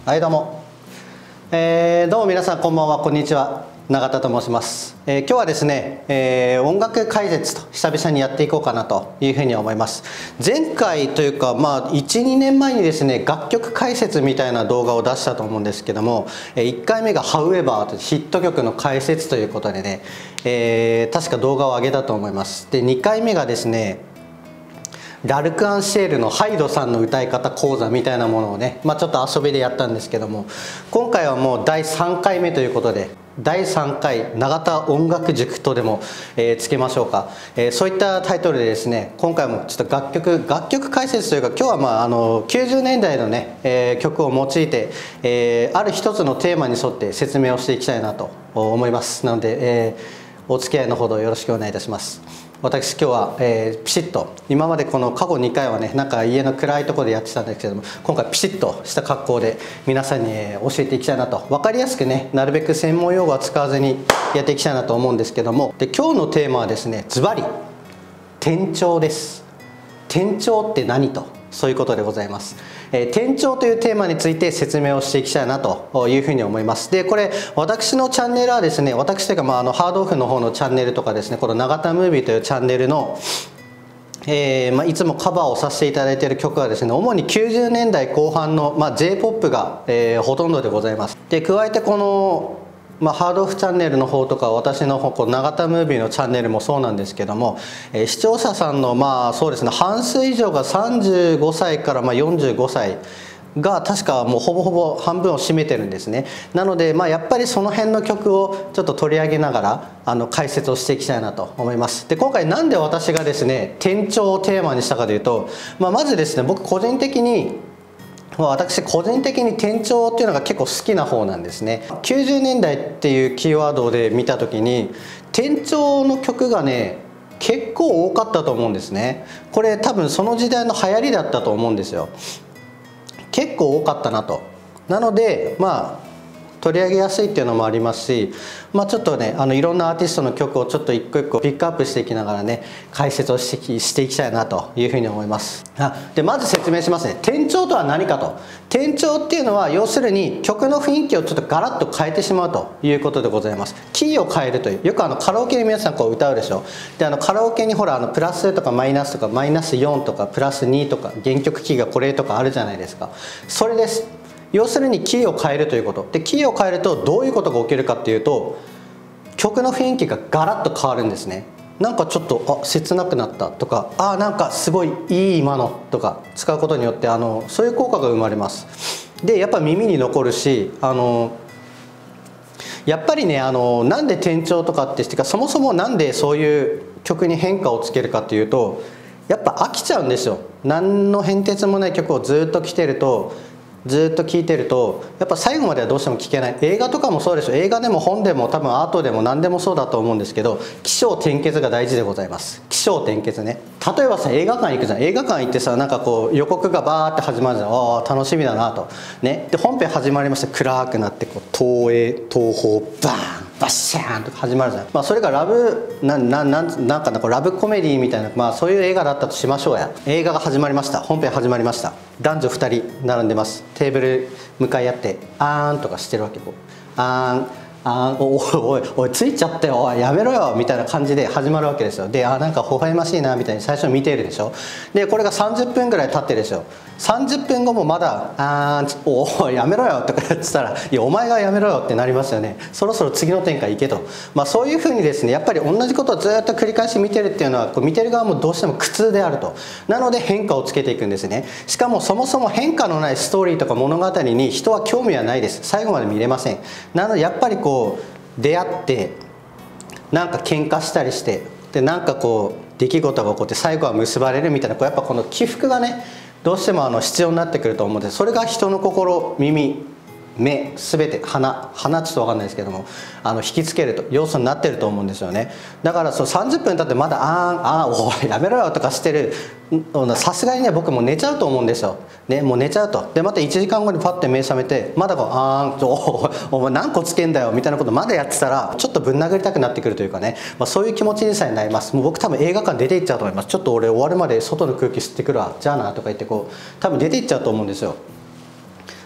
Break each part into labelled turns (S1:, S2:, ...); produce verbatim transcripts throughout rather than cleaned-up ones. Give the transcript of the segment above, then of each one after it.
S1: はい、どうも、えー、どうも皆さんこんばんは、こんにちは。永田と申します。えー、今日はですね、えー、音楽解説と久々にやっていこうかなというふうに思います。前回というか、まあ、いち、にねんまえにですね、楽曲解説みたいな動画を出したと思うんですけども、いっかいめが However というヒット曲の解説ということでね、えー、確か動画を上げたと思います。で、にかいめがですね、ラルク・アンシェールのハイドさんの歌い方講座みたいなものをね、まあ、ちょっと遊びでやったんですけども、今回はもうだいさんかいめということで、だいさんかい永田音楽塾とでも、えー、つけましょうか、えー、そういったタイトルでですね、今回もちょっと楽曲楽曲解説というか、今日は、まあ、あのきゅうじゅうねんだいのね、えー、曲を用いて、えー、ある一つのテーマに沿って説明をしていきたいなと思います。なので、えー、お付き合いのほどよろしくお願いいたします。私今日は、えー、ピシッと、今までこの過去にかいはね、なんか家の暗いところでやってたんですけども、今回ピシッとした格好で皆さんに、えー、教えていきたいなと、分かりやすくね、なるべく専門用語は使わずにやっていきたいなと思うんですけども、で今日のテーマはですね、ズバリ転調です。転調って何と、そういうことでございます。えー、転調というテーマについて説明をしていきたいなというふうに思います。で、これ私のチャンネルはですね、私というか、まあ、あのハードオフの方のチャンネルとかですね、この永田ムービーというチャンネルのえーまあ、いつもカバーをさせていただいている曲はですね、主にきゅうじゅうねんだいこう半の、まあ、ジェイポップ が、えー、ほとんどでございます。で、加えてこのまあ、ハードオフチャンネルの方とか、私の方、この永田ムービーのチャンネルもそうなんですけども、えー、視聴者さんのまあそうですね、半数以上がさんじゅうごさいからまあよんじゅうごさいが確かもうほぼほぼ半分を占めてるんですね。なので、まあ、やっぱりその辺の曲をちょっと取り上げながらあの解説をしていきたいなと思います。で、今回なんで私がですね転調をテーマにしたかというと、まあ、まずですね、僕個人的に私個人的に転調っていうのが結構好きな方なんですね。きゅうじゅうねんだいっていうキーワードで見た時に転調の曲がね結構多かったと思うんですね。これ多分その時代の流行りだったと思うんですよ。結構多かったなと。なのでまあ取り上げやすいっていうのもありますし、まあ、ちょっとね、あのいろんなアーティストの曲をちょっと一個一個ピックアップしていきながらね、解説をしてきしていきたいなというふうに思います。あでまず説明しますね。転調とは何かと。転調っていうのは要するに曲の雰囲気をちょっとガラッと変えてしまうということでございます。キーを変えるという、よくあのカラオケで皆さんこう歌うでしょ。であのカラオケにほらあのプラスとかマイナスとかマイナスよんとかプラスにとか原曲キーがこれとかあるじゃないですか。それです。要するにキーを変えるということで、キーを変えるとどういうことが起きるかっていうと、曲の雰囲気がガラッと変わるんですね。なんかちょっとあ切なくなったとか、あなんかすごいいい今のとか使うことによってあのそういう効果が生まれます。でやっぱ耳に残るし、あのやっぱりね、あのなんで転調とかってしてか、そもそもなんでそういう曲に変化をつけるかっていうと、やっぱ飽きちゃうんですよ。何の変哲もない曲をずっと聴いてるとずっと聴いてるとやっぱ最後まではどうしても聴けない。映画とかもそうでしょ。映画でも本でも多分アートでも何でもそうだと思うんですけど、起承転結が大事でございます。起承転結ね。例えばさ、映画館行くじゃん。映画館行ってさ、なんかこう予告がバーって始まるじゃん。ああ楽しみだなとね。で本編始まりまして、暗くなってこう東映東宝バーンバッシャーンとか始まるじゃん。まあそれがラブななななんかなこうラブコメディみたいな、まあそういう映画だったとしましょうや。映画が始まりました。本編始まりました。男女ふたり並んでます。テーブル向かい合ってあーんとかしてるわけ。こうあーんあーおおいおいついちゃったよ、おいやめろよみたいな感じで始まるわけですよ。であーなんか微笑ましいなみたいに最初見ているでしょ。でこれがさんじゅっぷんぐらい経ってるでしょ。さんじゅっぷんごもまだ「あーおおやめろよ」とか言ってたら「いやお前がやめろよ」ってなりますよね。そろそろ次の展開行けと、まあ、そういうふうにですね、やっぱり同じことをずっと繰り返し見てるっていうのはこう見てる側もどうしても苦痛であると。なので変化をつけていくんですね。しかもそもそも変化のないストーリーとか物語に人は興味はないです。最後まで見れません。なのでやっぱりこう出会ってなんか喧嘩したりして、でなんかこう出来事が起こって最後は結ばれるみたいな、こうやっぱこの起伏がねどうしてもあの必要になってくると思うので、それが人の心耳目全て鼻鼻ちょっと分かんないですけども、あの引きつけると要素になってると思うんですよね。だからそうさんじゅっぷん経ってまだ「あーんあーおいやめろよ」とかしてる、さすがにね僕も寝ちゃうと思うんですよ、ね、もう寝ちゃうと。でまたいちじかんごにパッて目覚めてまだこう「あーんおお前何個つけんだよ」みたいなことまだやってたらちょっとぶん殴りたくなってくるというかね、まあ、そういう気持ちにさえなります。もう僕多分映画館出て行っちゃうと思います。ちょっと俺終わるまで外の空気吸ってくるわじゃあなとか言ってこう多分出て行っちゃうと思うんですよ。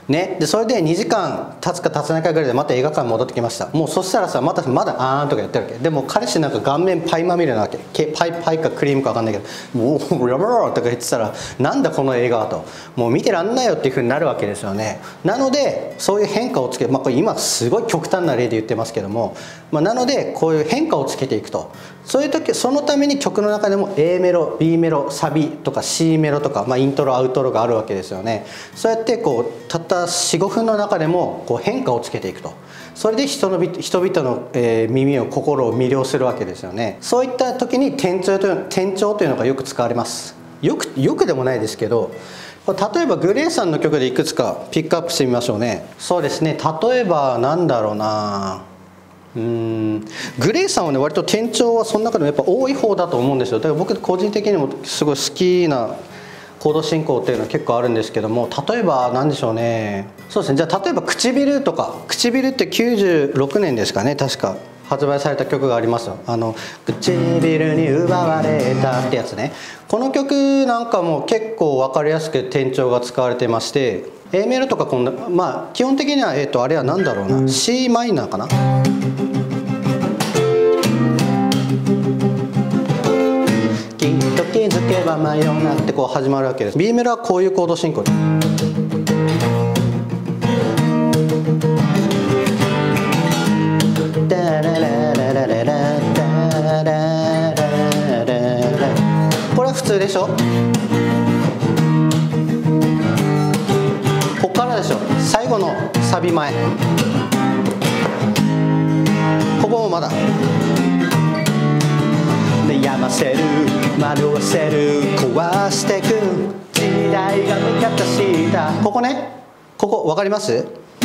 S1: ね、でそれでにじかん経つか経つないかぐらいでまた映画館に戻ってきました。もうそしたらさ、またまだあーんとかやってるわけで、も彼氏なんか顔面パイまみれなわけ。パイパイかクリームか分かんないけど「もうやめろ」とか言ってたら「なんだこの映画は」と「もう見てらんないよ」っていうふうになるわけですよね。なのでそういう変化をつけ、まあ、これ今すごい極端な例で言ってますけども、まあ、なのでこういう変化をつけていくと、そういう時そのために曲の中でも A メロ B メロサビとか C メロとか、まあ、イントロアウトロがあるわけですよね。そうやってこうたったよん、ごふんの中でもこう変化をつけていくと、それで人の人々の、えー、耳を心を魅了するわけですよね。そういった時に転調という転調というのがよく使われます。よくよくでもないですけど、例えばグレーさんの曲でいくつかピックアップしてみましょうね。そうですね、例えばなんだろうな、うーんグレーさんはね割と転調はその中でもやっぱ多い方だと思うんですよ。だから僕個人的にもすごい好きなコード進行っていうのは結構あるんですけども、例えば何でしょうね、そうですね、じゃあ例えば唇とか、唇ってきゅうじゅうろくねんですかね、確か発売された曲がありますよ。あの唇に奪われたってやつね。この曲なんかも結構分かりやすく転調が使われてまして、 A メロとかこんな、まあ基本的には、えー、とあれは何だろうな、 C マイナーかな。きっと気づけば迷うなってこう始まるわけです。 B メロはこういうコード進行で、これは普通でしょ。ここからでしょ、最後のサビ前、ここもまだ悩ませる惑わせる壊してく時代が味方した、ここね、ここ分かります？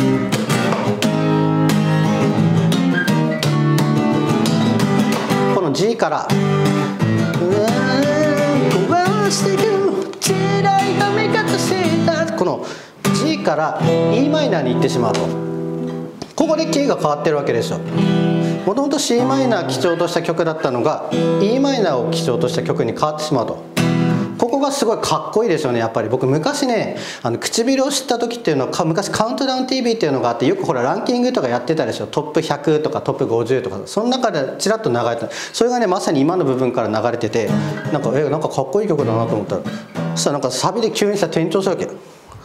S1: この G から壊していく時代が味方した、この G から E マイナーに行ってしまうと、ここでキーが変わってるわけですよ。もともと C マイナー基調とした曲だったのが E マイナーを基調とした曲に変わってしまうと、ここがすごいかっこいいですよね。やっぱり僕昔ね、あの唇を知った時っていうのは昔カウントダウン ティーブイ っていうのがあって、よくほらランキングとかやってたでしょ。トップひゃくとかトップごじゅうとか、その中でちらっと流れてた、それがねまさに今の部分から流れてて、なんかえなんかかっこいい曲だなと思ったら、そしたらなんかサビで急にさ転調するわけ。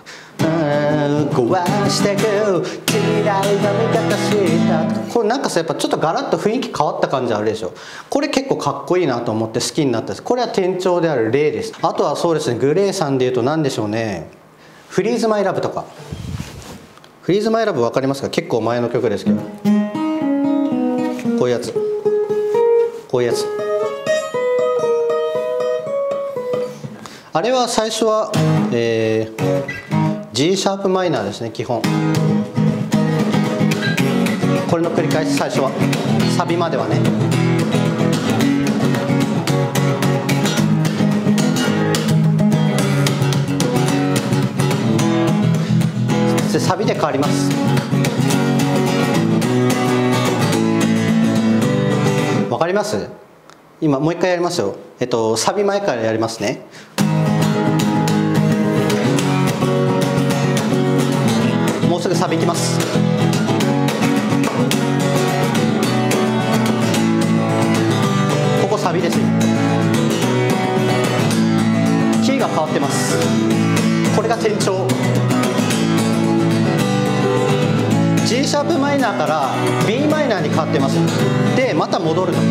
S1: 壊してく時代が味方した、これなんかさやっぱちょっとガラッと雰囲気変わった感じあるでしょ。これ結構かっこいいなと思って好きになったです。これは転調である例です。あとはそうですね、グレーさんでいうと何でしょうね、フリーズマイラブとか。フリーズマイラブ分かりますか？結構前の曲ですけど、こういうやつ、こういうやつ、あれは最初はえーG シャープマイナーですね、基本。これの繰り返し、最初はサビまではね。でサビで変わります。わかります？今もう一回やりますよ。えっとサビ前からやりますね。もうすぐサビいきます。ここサビですよ。キーが変わってます。これが転調。 G シャープマイナーから B マイナーに変わってます。でまた戻るの。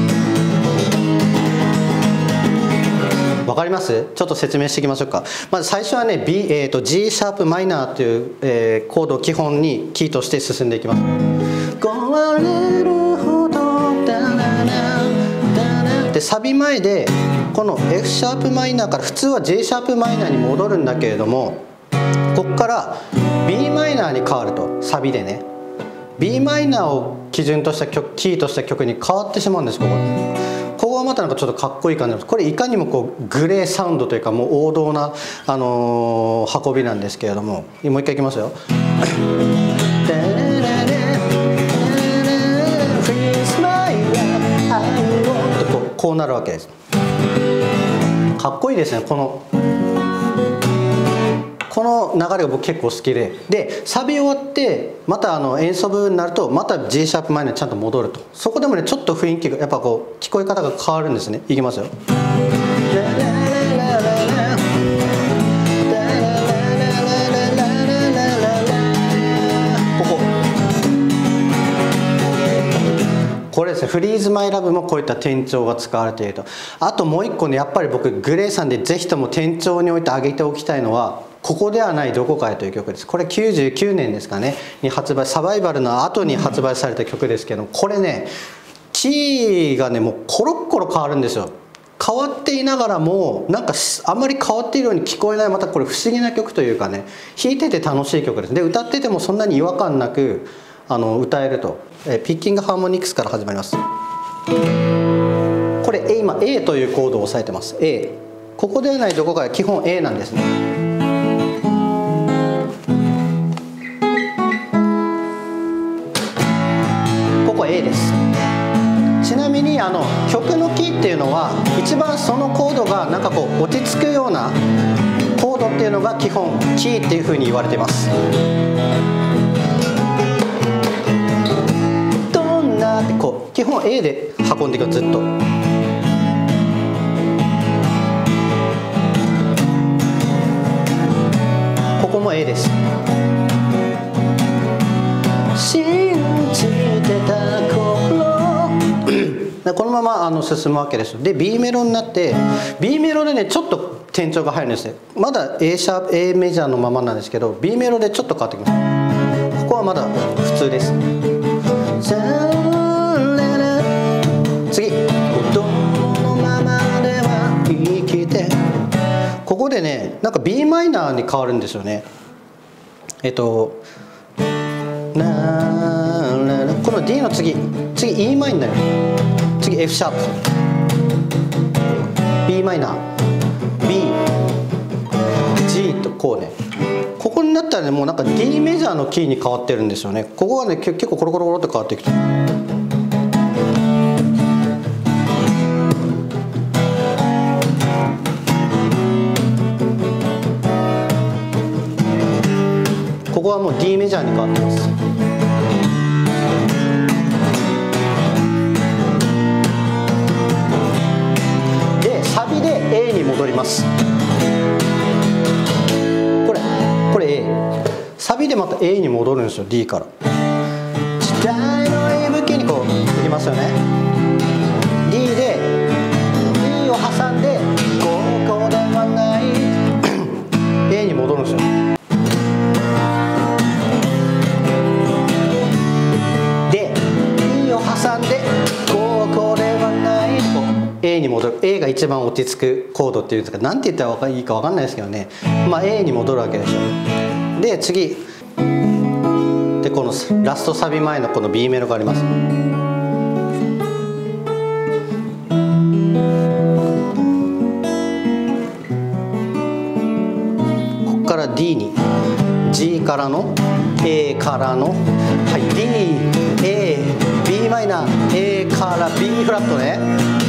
S1: わかります？ちょっと説明していきましょうか。まず最初はね、B、えー、と G シャープマイナーという、えー、コードを基本にキーとして進んでいきます。壊れるほどダララダラでサビ前でこの F シャープマイナーから普通は J シャープマイナーに戻るんだけれども、ここから B マイナーに変わると、サビでね B マイナーを基準とした曲、キーとした曲に変わってしまうんです。ここここはまたなんかちょっとかっこいい感じなんです。これいかにもこうグレーサウンドというかもう王道な、あのー、運びなんですけれども、もう一回いきますよ。こう、こうなるわけです。かっこいいですね。このここの流れが僕結構好きで、でサビ終わってまたあの演奏部になるとまた G シャープマイナーにちゃんと戻ると、そこでもねちょっと雰囲気がやっぱこう聞こえ方が変わるんですね。いきますよ。これですね、フリーズマイラブもこういった転調が使われていると。あともう一個ね、やっぱり僕グレイさんでぜひとも転調において挙げておきたいのは「ここではないどこかへ」という曲です。これきゅうじゅうきゅうねんですかねに発売、サバイバルの後に発売された曲ですけど、これねキーがねもうコロッコロ変わるんですよ。変わっていながらもなんかあんまり変わっているように聞こえない、またこれ不思議な曲というかね、弾いてて楽しい曲です。で歌っててもそんなに違和感なくあの歌えると。えピッキングハーモニクスから始まります。これ今 A というコードを押さえてます。 A、 ここではないどこかへ基本 A なんですね。ここ A です。ちなみにあの曲のキーっていうのは一番そのコードがなんかこう落ち着くようなコードっていうのが基本キーっていうふうに言われています。どんなってこう基本 A で運んでいく、ずっと。ここも A です。信じてた頃このままあの進むわけです。で B メロになって B メロでねちょっと転調が入るんですね。まだ A シャープ A メジャーのままなんですけど B メロでちょっと変わってきます。ここはまだ普通です。次どのままでは生きて、ここでねなんか B マイナーに変わるんですよね。えっとなーこの D の次次 E マイナー、次 F シャープ B マイナー B G とこうね、ここになったらねもうなんか D メジャーのキーに変わってるんですよね。ここはね結構コロコロコロって変わっていくと。ここはもう D メジャーに変わってます。でサビで A に戻ります。これこれ A、 サビでまた A に戻るんですよ。 D から時代の息吹にこういきますよね。 D で D を挟んでここではない A に戻るんですよ。挟んでここではないと A に戻る。 A が一番落ち着くコードっていうんですか、なんて言ったらいいか分かんないですけどね、まあ A に戻るわけでしょ。で次でこのラストサビ前のこの B メロがあります。ここから D に G からの A からの、はい、D A B マイナー A から B フラットね。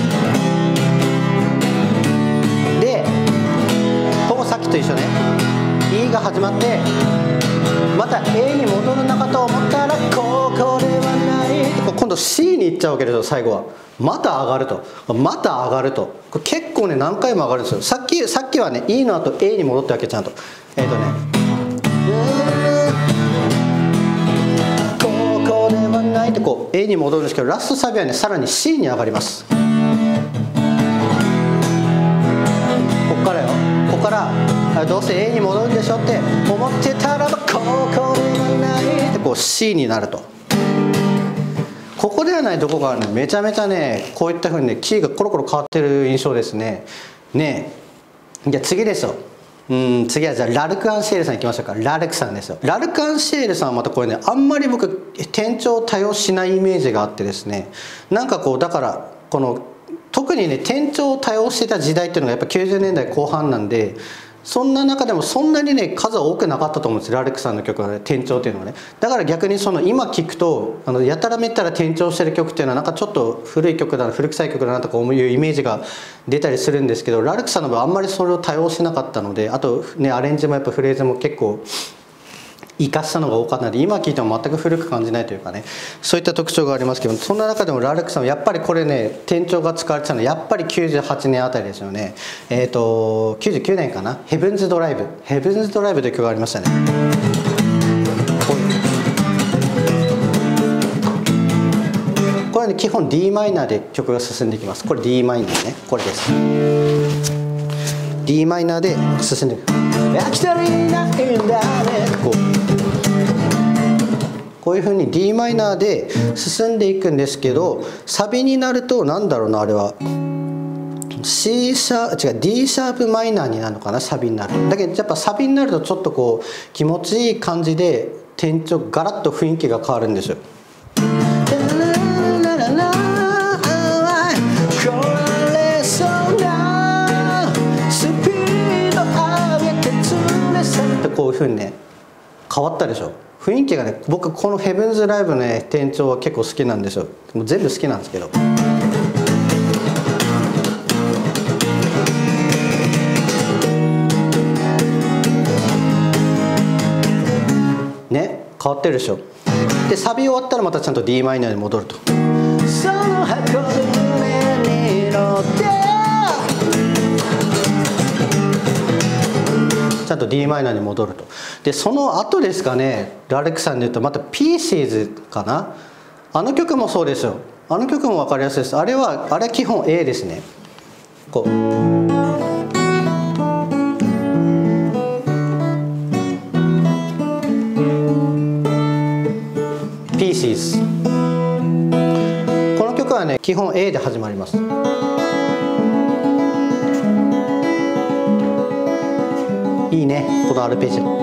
S1: でほぼさっきと一緒ね、 E が始まってまた A に戻るのかと思ったらここではないって今度 C に行っちゃうわけですよ。最後はまた上がるとまた上がると、これ結構ね何回も上がるんですよ。さっきさっきはね E の後 A に戻ったわけちゃんと。えっとねってこう A に戻るんですけど、ラストサビはねさらに C に上がります。こっからよ、こっからどうせ A に戻るんでしょって思ってたらばここではないってこう C になると。ここではないどこがあるの、めちゃめちゃねこういったふうにねキーがコロコロ変わってる印象ですね。ねえじゃあ次ですよ。うん次はじゃあラルク・アンシエルさんいきましょうか。ラルクさんですよ。ラルク・アンシエルさんはまたこれねあんまり僕転調多用しないイメージがあってですね、なんかこうだからこの特にね転調を多用してた時代っていうのがやっぱきゅうじゅうねんだいこう半なんで、 そんな中でもそんなにね数は多くなかったと思うんです、ラルクさんの曲はね、転調っていうのはね。だから逆にその今聴くとあのやたらめったら転調してる曲っていうのはなんかちょっと古い曲だな、古臭い曲だなとかいうイメージが出たりするんですけど、ラルクさんの場合あんまりそれを多用しなかったので、あとねアレンジもやっぱフレーズも結構生かしたのが多かったので、今聴いても全く古く感じないというかね、そういった特徴がありますけど、そんな中でもラルクさんはやっぱりこれね転調が使われてたのはやっぱりきゅうじゅうはちねんあたりですよね。えっときゅうじゅうきゅうねんかな、ヘブンズドライブヘブンズドライブという曲がありましたね。これね基本 ディー マイナーで曲が進んでいきます。これ ディー マイナーね、これです。 ディー マイナーで進んでいく。焼き鳥ないんだね、こうこういうふうに ディー マイナーで進んでいくんですけど、サビになるとなんだろうな、あれは C シャープ違う ディー シャープマイナーになるのかな、サビになる。だけどやっぱサビになるとちょっとこう気持ちいい感じで転調ガラッと雰囲気が変わるんですよ。こういうふうにね変わったでしょ、雰囲気がね。僕このヘブンズライブのね転調は結構好きなんですよ。もう全部好きなんですけどね、変わってるでしょ。でサビ終わったらまたちゃんと ディー マイナーに戻ると。その箱舟に乗ってちゃんと ディー マイナーに戻ると。でその後ですかね、ラルクさんで言うとまた ピーシーズかな、あの曲もそうですよ。あの曲も分かりやすいです。あれはあれは基本 A ですね。こうピーシーズ、この曲はね基本 A で始まります。いいねこのアルペジオ。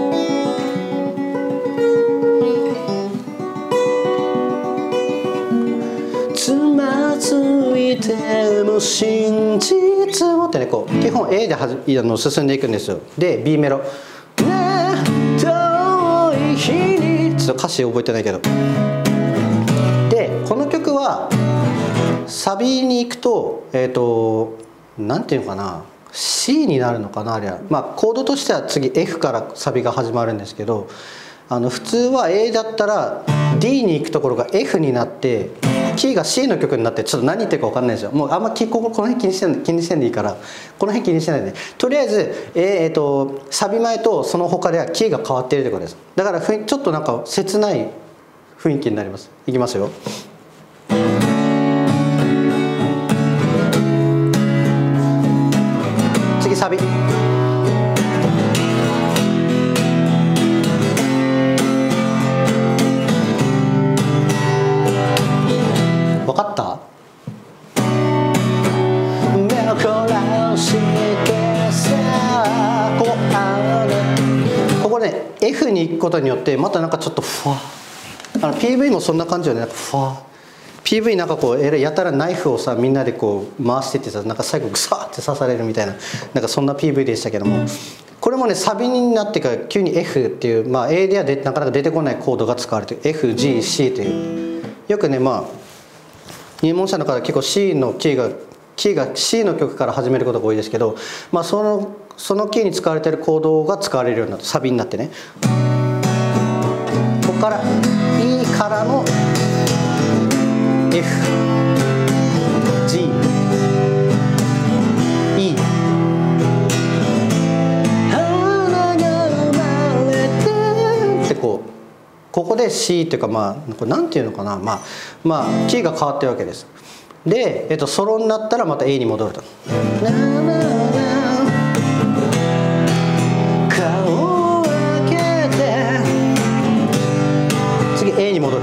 S1: つまずいても真実をってね、こう基本 A ではじあの進んでいくんですよ。で B メロ「ね遠い日に」ちょっと歌詞覚えてないけど、でこの曲はサビに行くとえっ、ー、となんていうのかな、C になるのかな、あれは。まあコードとしては次 F からサビが始まるんですけど、あの普通は A だったら D に行くところが F になってキーが C の曲になって、ちょっと何言ってるか分かんないですよ。もうあんまこここの辺気にして気にしてんでいいから、この辺気にしてないで、ね、とりあえず、えーえー、とサビ前とその他ではキーが変わっているということです。だからちょっとなんか切ない雰囲気になります。いきますよ。次サビ。分かった？ここね F に行くことによってまたなんかちょっとふわあの ピーブイ もそんな感じよね。なんかふわ ピーブイ なんかこうやたらナイフをさみんなでこう回してってさ、なんか最後グサーって刺されるみたいな、なんかそんな ピーブイ でしたけども、これもねサビになってから急に F っていう、まあ A ではでなかなか出てこないコードが使われてる エフジーシー という、よくねまあ入門者の方は結構 C のキーがキーが C の曲から始めることが多いですけど、まあ、そのそのキーに使われているコードが使われるようになってサビになってね、ここから E からの エフジーイー ってこうここで C っていうか、まあこれなんていうのかな、まあまあキーが変わってるわけです。で、えっと、ソロになったらまた A に戻ると。顔を開けて次 A に戻る。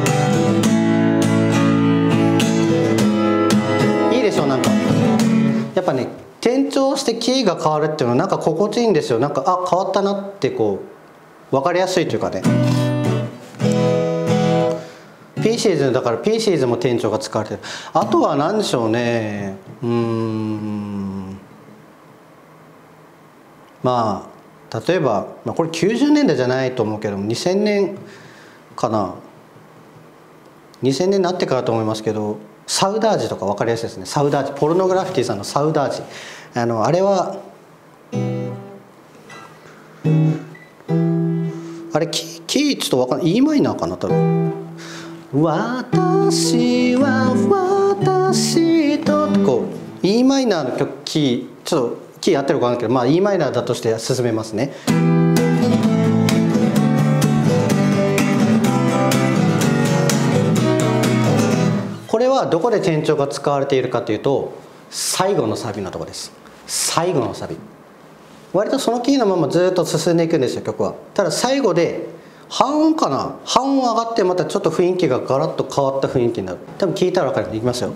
S1: いいでしょう。なんかやっぱね転調してキーが変わるっていうのはなんか心地いいんですよ。なんかあ変わったなってこう分かりやすいというかね。ピーシーズだから ピーシーズも転調が使われてる。あとは何でしょうね、うーんまあ例えば、まあ、これきゅうじゅうねんだいじゃないと思うけどもにせんねんかな、にせんねんになってからと思いますけど、サウダージとか分かりやすいですね。サウダージ、ポルノグラフィティさんのサウダージ、あのあれはあれキー、キーちょっと分かんない、 E マイナーかな多分。私は私とこう E マイナーの曲、キーちょっとキー合ってるか分かんないけど、まあ E マイナーだとして進めますね。これはどこで転調が使われているかというと、最後のサビのところです。最後のサビ、割とそのキーのままずっと進んでいくんですよ、曲は。ただ最後で半音かな、半音上がってまたちょっと雰囲気がガラッと変わった雰囲気になる。多分聞いたら分かる。いきますよ。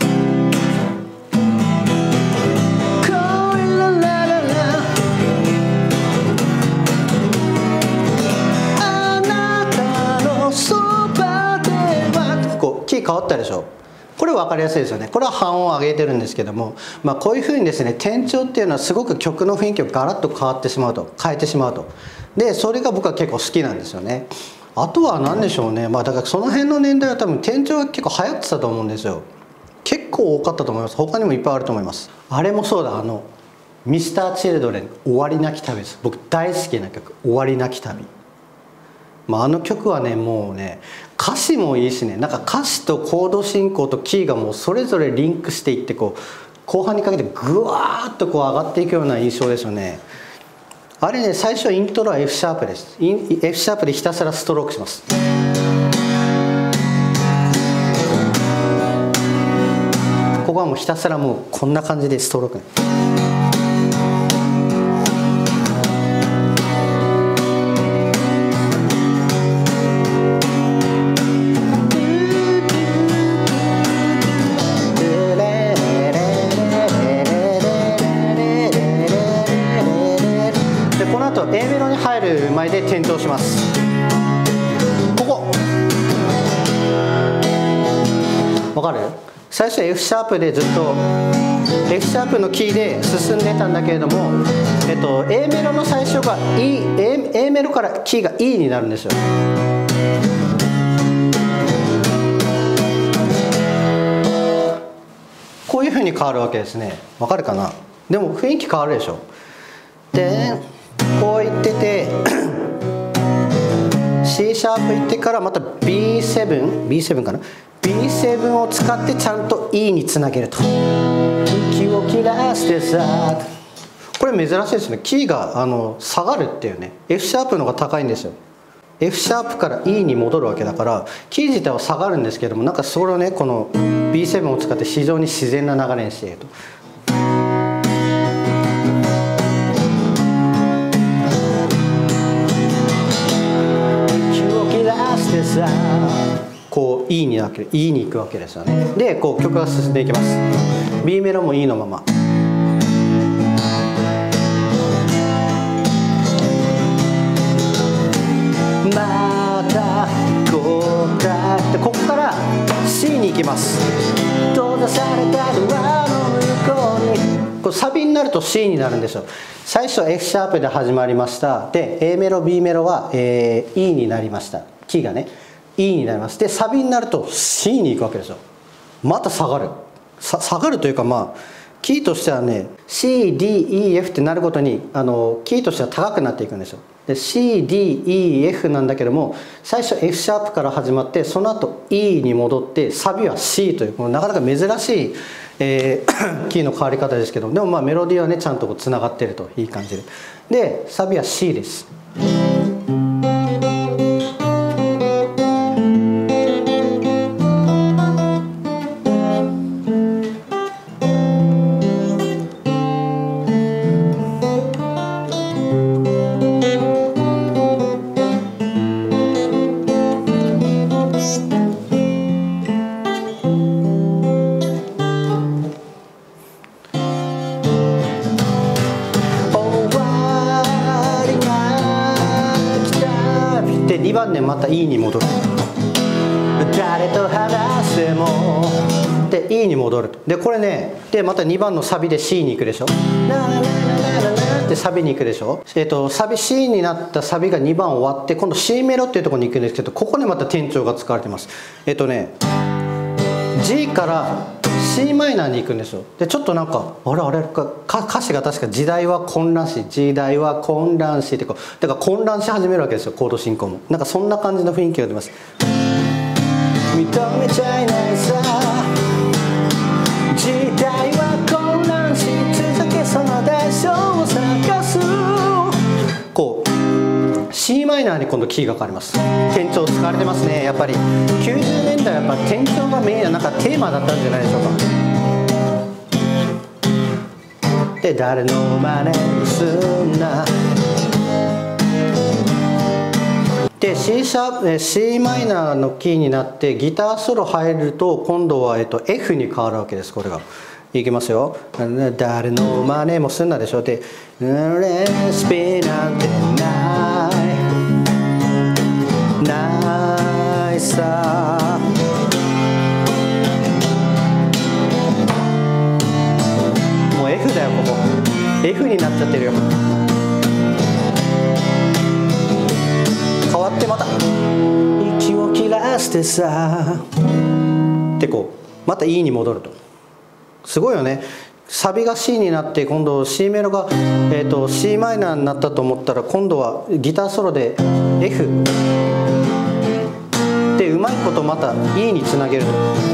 S1: こうキー変わったでしょ。これ分かりやすいですよね。これは半音上げてるんですけども、まあ、こういうふうにですね、転調っていうのはすごく曲の雰囲気をガラッと変わってしまうと、変えてしまうと。でそれが僕は結構好きなんですよね。あとは何でしょうね、まあだからその辺の年代は多分転調が結構流行ってたと思うんですよ。結構多かったと思います。他にもいっぱいあると思います。あれもそうだ、あのミスターチルドレン終わりなき旅です。僕大好きな曲、終わりなき旅。まあ、あの曲はね、もうね、歌詞もいいしね、なんか歌詞とコード進行とキーがもうそれぞれリンクしていって、こう後半にかけてグワーッとこう上がっていくような印象ですよね。あれね、最初イントロは F シャープです。F シャープでひたすらストロークします。ここはもうひたすらもうこんな感じでストローク。A メロに入る前で転調します。ここわかる？最初 F シャープでずっと F シャープのキーで進んでたんだけれども、えっと、A メロの最初が E、A、A メロからキーが E になるんですよ。こういうふうに変わるわけですね。わかるかな？でも雰囲気変わるでしょ。でこう言っててC シャープ行ってからまた ビーセブン、ビーセブン かな、 ビーセブン を使ってちゃんと E につなげると。息を切らしてさ、これ珍しいですね。キーがあの下がるっていうね。 F シャープの方が高いんですよ。 F シャープから E に戻るわけだから、キー自体は下がるんですけども、なんかそれをね、この ビーセブン を使って非常に自然な流れにしていると。こう E になる、E に行くわけですよね。でこう曲が進んでいきます。 B メロも E のまま、また答えでここから C に行きます。閉ざされたドアの向こうに、こうサビになると C になるんですよ。最初 F シャープで始まりました。で A メロ B メロは、えー、E になりました。キーがねE になります。でサビになると C に行くわけですよ。また下がるさ下がるというか、まあキーとしてはね シーディーイーエフ ってなるごとにあのキーとしては高くなっていくんですよ。で シーディーイーエフ なんだけども、最初 F シャープから始まってその後 E に戻ってサビは C という、このなかなか珍しい、えー、キーの変わり方ですけど、でもまあメロディーはねちゃんとこうつながってるといい感じで、でサビは C です。にばんでまた E に戻る。誰と話してもで E に戻る。でこれね、でまたにばんのサビで C に行くでしょ。 ってサビに行くでしょ、えー、とサビ C になったサビがにばん終わって今度 C メロっていうところに行くんですけど、ここにまた転調が使われてます。えっ、ー、とね G から C マイナーに行くんですよ。でちょっとなんかあれあれか歌詞が確か時代は混乱し時代は混乱しってこうだから混乱し始めるわけですよ、コード進行も。なんかそんな感じの雰囲気が出ます。認めちゃいないさ時代は混乱し続けその代償を探す。こう C マイナーに今度キーが変わります。転調使われてますね。やっぱりきゅうじゅうねんだいはやっぱ転調がメインななんかテーマだったんじゃないでしょうか。で誰の真似すんなで C シャープ C マイナーのキーになってギターソロ入ると今度は、えっと、F に変わるわけです。これがいきますよ。誰の真似もすんなでしょ。でレシピなんてないないさもう F だよここ F になっちゃってるよ。変わってまた息を切らしてさってこうまた E に戻るとすごいよね。サビが C になって今度 C メロが、えー、と C マイナーになったと思ったら今度はギターソロで F でうまいことまた E につなげると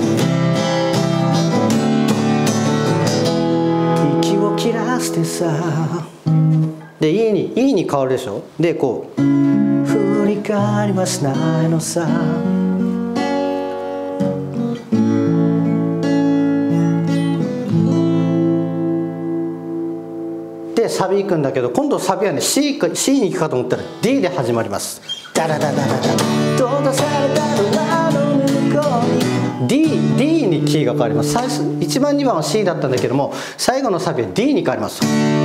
S1: 息を切らしてさで E に E に変わるでしょ。でこう振り返りはしないのさでサビ行くんだけど今度サビはね C, C に行くかと思ったら D で始まります。ダラダラダラ閉ざされたドアの向こうに D, D にキーが変わります。最初いちばんにばんは C だったんだけども最後のサビは D に変わります。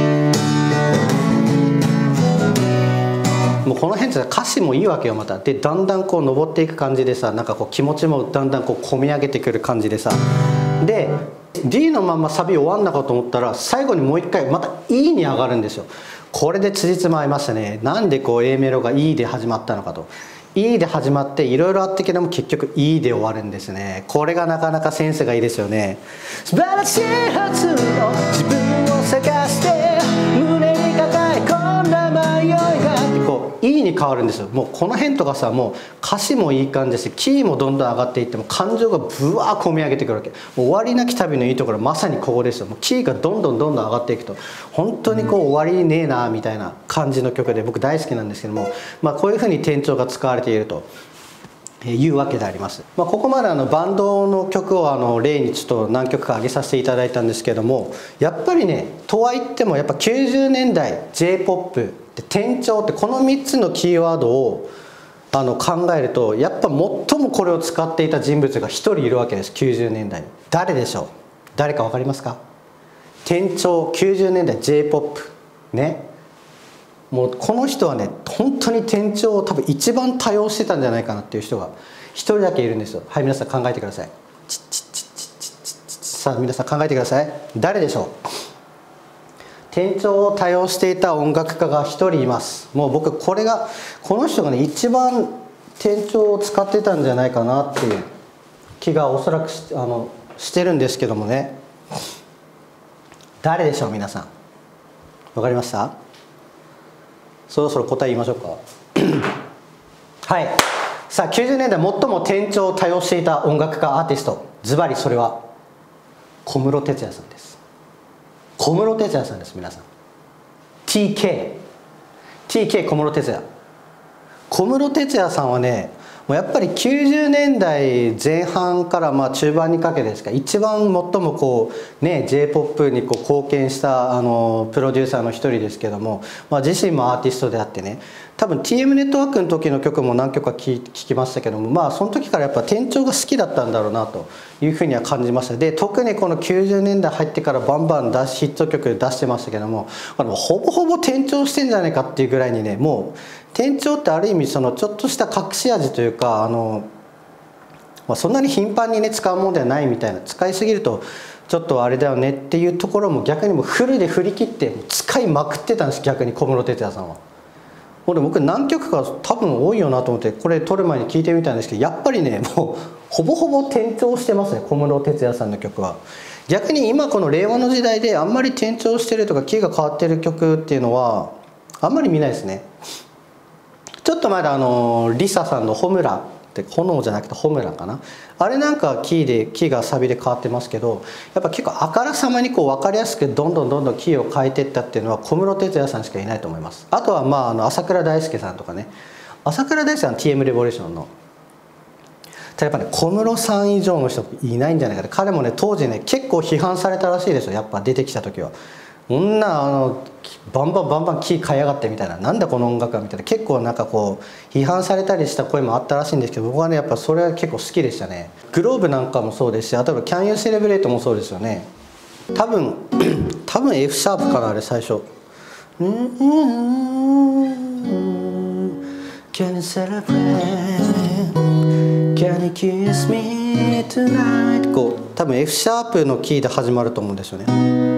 S1: もうこの辺って歌詞もいいわけよまた。でだんだんこう登っていく感じでさなんかこう気持ちもだんだんこう込み上げてくる感じでさで D のままサビ終わんなかと思ったら最後にもう一回また E に上がるんですよ。これで辻褄合いましたね。なんでこう A メロが E で始まったのかと。E で始まっていろいろあってけども結局 E で終わるんですね。これがなかなかセンスがいいですよね。素晴らしいはずの自分を探して胸に抱え込んだ迷いがってこう E に変わるんですよ。もうこの辺とかさもう歌詞もいい感じですしキーもどんどん上がっていっても感情がブワー込み上げてくるわけ。もう終わりなき旅のいいところまさにここですよ。もうキーがどんどんどんどん上がっていくと本当にこう終わりねえなみたいな感じの曲で僕大好きなんですけども、まあ、こういうふうに転調が使われているというわけであります。まあ、ここまであのバンドの曲をあの例にちょっと何曲か挙げさせていただいたんですけどもやっぱりねとはいってもやっぱきゅうじゅうねんだい J-ポップ で転調ってこのみっつのキーワードをあの考えるとやっぱ最もこれを使っていた人物がひとりいるわけです。きゅうじゅうねんだい誰でしょう。誰か分かりますか。転調きゅうじゅうねんだい J-ポップ ねもうこの人はね本当に転調を多分一番多用してたんじゃないかなっていう人が一人だけいるんですよ。はい皆さん考えてください。チッチッチッチッチッチッチッさあ皆さん考えてください。誰でしょう。転調を多用していた音楽家が一人います。もう僕これがこの人がね一番転調を使ってたんじゃないかなっていう気がおそらく し, あのしてるんですけどもね誰でしょう皆さん。わかりました。そろそろ答え言いましょうかはいさあきゅうじゅうねんだい最も転調を多用していた音楽家アーティストズバリそれは小室哲哉さんです。小室哲哉さんです皆さん。 ティーケー ティーケー 小室哲哉小室哲哉さんはねもうやっぱりきゅうじゅうねんだいぜん半からまあ中盤にかけてですか一番最もこうね J-ポップ にこう貢献したあのプロデューサーの一人ですけども、まあ、自身もアーティストであってね多分 ティーエム ネットワークの時の曲も何曲か聴きましたけどもまあその時からやっぱ転調が好きだったんだろうなというふうには感じました。で特にこのきゅうじゅうねんだい入ってからバンバン出しヒット曲出してましたけどもあのほぼほぼ転調してんじゃないかっていうぐらいにねもう転調ってある意味そのちょっとした隠し味というかあの、まあ、そんなに頻繁にね使うものではないみたいな使いすぎるとちょっとあれだよねっていうところも逆にもうフルで振り切って使いまくってたんです、逆に小室哲哉さんは。ほんで僕何曲か多分多いよなと思ってこれ撮る前に聞いてみたんですけど、やっぱりねもうほぼほぼ転調してますね、小室哲哉さんの曲は。逆に今この令和の時代であんまり転調してるとかキーが変わってる曲っていうのはあんまり見ないですね。ちょっと前であのリサさんの「ホムラ」って炎じゃなくて「ホムラ」かな、あれなんかキーでキーがサビで変わってますけど、やっぱ結構あからさまにこう分かりやすくどんどんどんどんキーを変えていったっていうのは小室哲哉さんしかいないと思います。あとはまああの朝倉大輔さんとかね、朝倉大輔さん ティーエム レボリューションの。やっぱね小室さん以上の人いないんじゃないかな。彼もね当時ね結構批判されたらしいですよ、やっぱ出てきた時は。こんなあのバンバンバンバンキー変えやがってみたいな、なんだこの音楽はみたいな、結構なんかこう批判されたりした声もあったらしいんですけど、僕はねやっぱそれは結構好きでしたね。グローブなんかもそうですし、あとは「Can You Celebrate」もそうですよね。多分多分 F シャープかなあれ最初。「Can you celebrate? Can you kiss me tonight?」こう多分 F シャープのキーで始まると思うんですよね。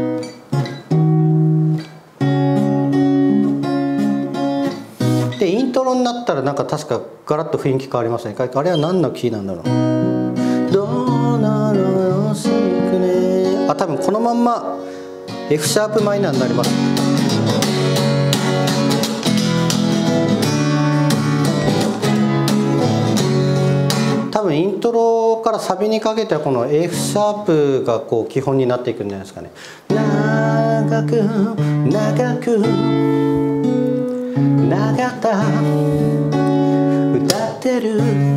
S1: でイントロになったらなんか確かガラッと雰囲気変わりましたね。あれは何のキーなんだろう。どうなのよしくね。あ多分このまんま F シャープマイナーになります。多分イントロからサビにかけてはこの F シャープがこう基本になっていくんじゃないですかね。長く長く長田歌ってる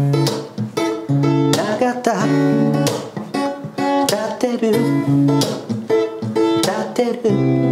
S1: 長田歌ってる歌ってる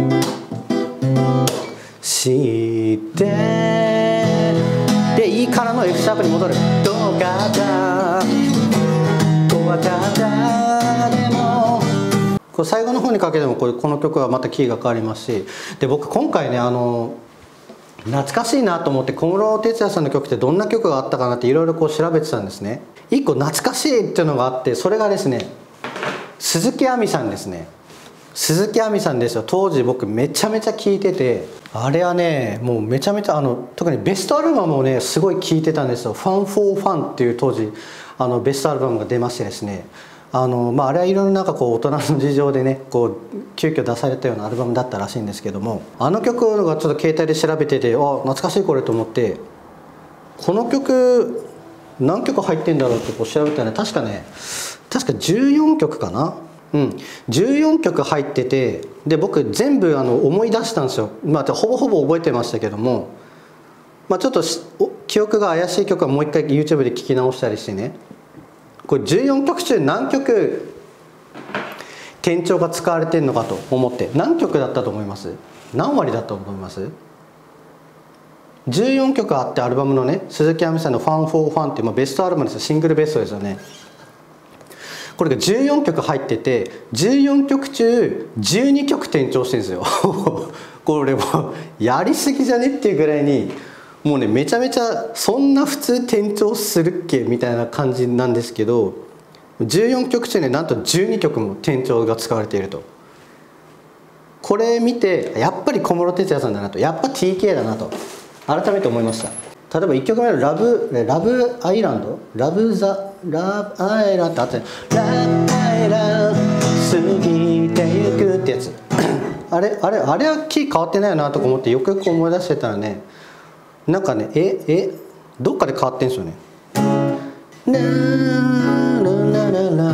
S1: 知ってでいいからの F シャープに戻る。どうかだ怖かったでもこれ最後の方にかけてもこの曲はまたキーが変わりますし、で僕今回ねあの懐かしいなと思って小室哲哉さんの曲ってどんな曲があったかなっていろいろこう調べてたんですね。一個懐かしいっていうのがあって、それがですね鈴木亜美さんですね。鈴木亜美さんですよ。当時僕めちゃめちゃ聴いてて、あれはねもうめちゃめちゃあの特にベストアルバムをねすごい聴いてたんですよ。ファンフォーファンっていう当時あのベストアルバムが出ましてですね、あのまあ、あれはいろいろなんかこう大人の事情でねこう急遽出されたようなアルバムだったらしいんですけども、あの曲がちょっと携帯で調べてて、あ懐かしいこれと思って、この曲何曲入ってんだろうってこう調べたら、ね、確かね確かじゅうよんきょくかな、うんじゅうよんきょく入ってて、で僕全部あの思い出したんですよ。まあほぼほぼ覚えてましたけども、まあ、ちょっと記憶が怪しい曲はもう一回 YouTube で聴き直したりしてね、これじゅうよんきょく中何曲転調が使われてるのかと思って、何曲だったと思います？何割だったと思います？じゅうよんきょくあってアルバムのね鈴木亜美さんの「ファンフォーファン」っていう、まあ、ベストアルバムですよ。シングルベストですよね。これがじゅうよんきょく入ってて、じゅうよんきょく中じゅうにきょく転調してるんですよこれもやりすぎじゃねっていうぐらいに、もうねめちゃめちゃそんな普通転調するっけみたいな感じなんですけど、じゅうよんきょく中ねなんとじゅうにきょくも転調が使われていると。これ見てやっぱり小室哲哉さんだなと、やっぱ ティーケー だなと改めて思いました。例えばいっきょくめのラブ「ラブアイランド」「ラブザラブアイランド」ってあって「ラブアイランド過ぎてゆく」ってやつあれあれあれはキー変わってないよなとか思ってよくよく思い出してたらね、なんかねええどっかで変わってんすよね。ラララララ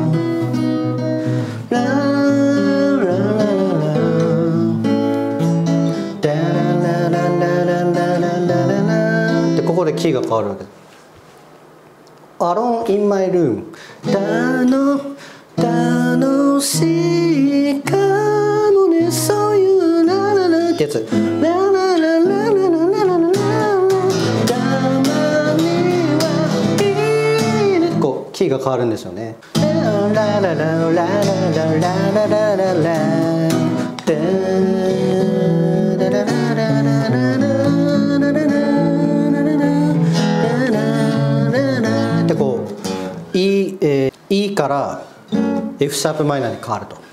S1: ララララダラララララララララってここでキーが変わるわけです。Alone in my room たの楽しいかもねそういうラララってやつ、ラララララララララキーが変わるんですよね。でこう E、えー、E から F シャープマイナーに変わると。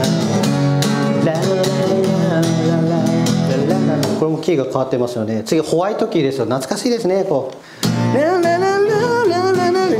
S1: ラララララララ、これもキーが変わってますよね。次ホワイトキーですよ。懐かしいですね。こうララララララララ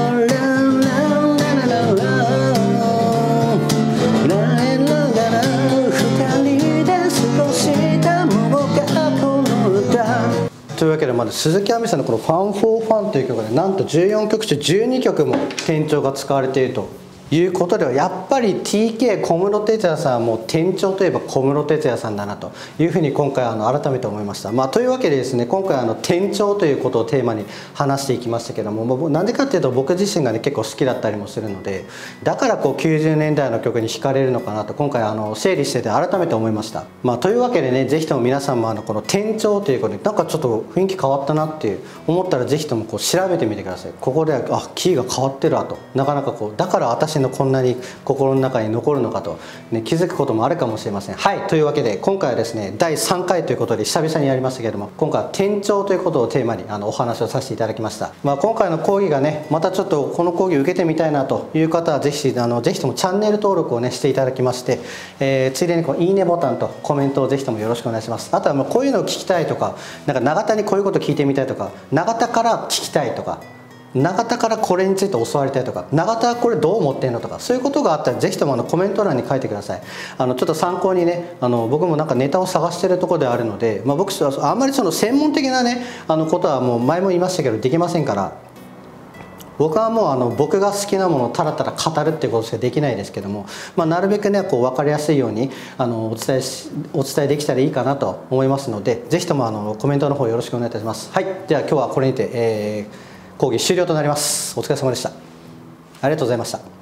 S1: というわけで、まず鈴木亜美さんのこの「ファン・フォー・ファン」という曲でなんとじゅうよんきょく中じゅうにきょくも転調が使われているということでは、やっぱり ティーケー 小室哲哉さんはもう転調といえば小室哲哉さんだなというふうに今回あの改めて思いました。まあ、というわけでですね、今回あの転調ということをテーマに話していきましたけども、なんでかっていうと僕自身がね結構好きだったりもするので、だからこうきゅうじゅうねんだいの曲に惹かれるのかなと今回あの整理してて改めて思いました。まあ、というわけでね、ぜひとも皆さんもあのこの転調ということでなんかちょっと雰囲気変わったなっていう思ったら、ぜひともこう調べてみてください。ここであキーが変わってるわと、なかなかこうだから私のこんなに心の中に残るのかと、ね、気づくこともあるかもしれません。はい、というわけで今回はですねだいさんかいということで久々にやりましたけれども、今回は転調ということをテーマにあのお話をさせていただきました。まあ、今回の講義がねまたちょっとこの講義受けてみたいなという方はぜひあのぜひともチャンネル登録をねしていただきまして、えー、ついでにこういいねボタンとコメントをぜひともよろしくお願いします。あとはもうこういうのを聞きたいとか、なんか永田にこういうこと聞いてみたいとか、永田から聞きたいとか、永田からこれについて教わりたいとか、永田はこれどう思ってんのとか、そういうことがあったらぜひともあのコメント欄に書いてください。あのちょっと参考にね、あの僕もなんかネタを探してるところであるので、まあ、僕はあんまりその専門的なねあのことはもう前も言いましたけどできませんから、僕はもうあの僕が好きなものをただただ語るっていうことしかできないですけども、まあ、なるべくねこう分かりやすいようにあのお伝えしお伝えできたらいいかなと思いますので、ぜひともあのコメントの方よろしくお願いいたします。はい、では今日はこれにて、えー講義終了となります。お疲れ様でした。ありがとうございました。